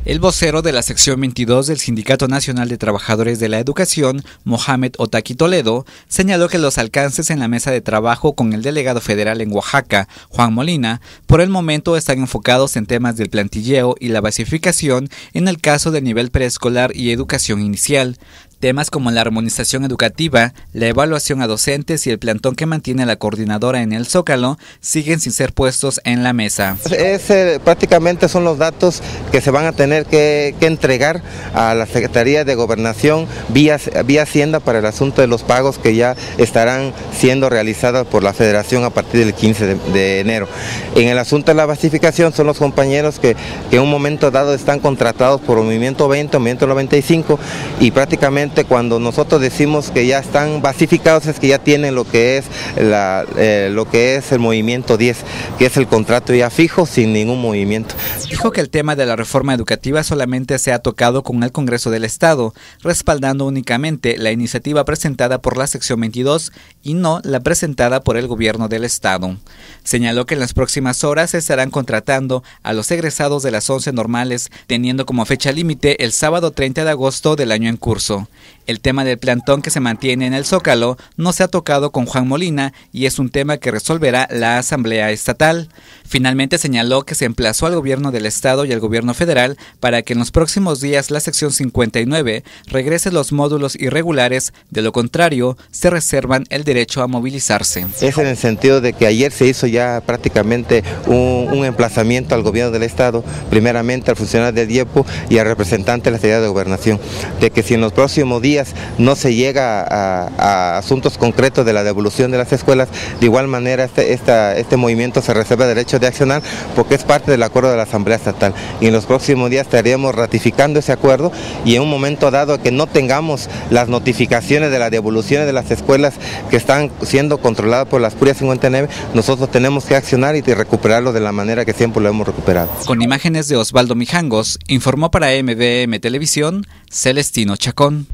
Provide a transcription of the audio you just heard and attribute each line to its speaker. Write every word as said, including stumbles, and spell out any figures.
Speaker 1: El vocero de la sección veintidós del Sindicato Nacional de Trabajadores de la Educación, Mohamed Otaki Toledo, señaló que los alcances en la mesa de trabajo con el delegado federal en Oaxaca, Juan Molina, por el momento están enfocados en temas del plantilleo y la basificación en el caso del nivel preescolar y educación inicial. Temas como la armonización educativa, la evaluación a docentes y el plantón que mantiene la coordinadora en el Zócalo siguen sin ser puestos en la mesa.
Speaker 2: Es, eh, prácticamente son los datos que se van a tener que, que entregar a la Secretaría de Gobernación vía, vía Hacienda para el asunto de los pagos que ya estarán siendo realizados por la Federación a partir del quince de, de enero. En el asunto de la basificación son los compañeros que, que en un momento dado están contratados por el Movimiento veinte, Movimiento noventa y cinco y prácticamente cuando nosotros decimos que ya están basificados es que ya tienen lo que es la, eh, lo que es el movimiento diez, que es el contrato ya fijo sin ningún movimiento.
Speaker 1: Dijo que el tema de la reforma educativa solamente se ha tocado con el Congreso del Estado, respaldando únicamente la iniciativa presentada por la sección veintidós y no la presentada por el gobierno del Estado. Señaló que en las próximas horas se estarán contratando a los egresados de las once normales, teniendo como fecha límite el sábado treinta de agosto del año en curso. El tema del plantón que se mantiene en el Zócalo no se ha tocado con Juan Molina y es un tema que resolverá la Asamblea Estatal. Finalmente señaló que se emplazó al gobierno del Estado y al gobierno federal para que en los próximos días la sección cincuenta y nueve regrese los módulos irregulares, de lo contrario se reservan el derecho a movilizarse.
Speaker 2: Es en el sentido de que ayer se hizo ya prácticamente un, un emplazamiento al gobierno del Estado, primeramente al funcionario del DIEPO y al representante de la Secretaría de Gobernación, de que si en los próximos días no se llega a, a asuntos concretos de la devolución de las escuelas, de igual manera este, esta, este movimiento se reserva derecho de accionar porque es parte del acuerdo de la Asamblea Estatal y en los próximos días estaríamos ratificando ese acuerdo y en un momento dado que no tengamos las notificaciones de las devoluciones de las escuelas que están siendo controladas por las Curia cincuenta y nueve, nosotros tenemos que accionar y recuperarlo de la manera que siempre lo hemos recuperado.
Speaker 1: Con imágenes de Osvaldo Mijangos, informó para M V M Televisión, Celestino Chacón.